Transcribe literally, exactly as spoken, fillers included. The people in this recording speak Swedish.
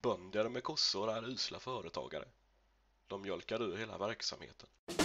Bönder med kossor är usla företagare. De mjölkar ur hela verksamheten.